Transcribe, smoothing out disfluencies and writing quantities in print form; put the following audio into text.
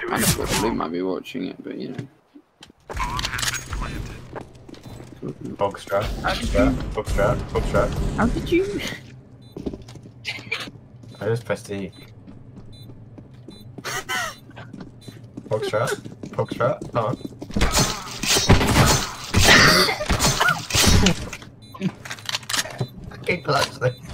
kind of thought Luke might be watching it, but you know. Bog strap, bog strap. How did you? I just pressed E. Bog strap, come on. Okay, actually.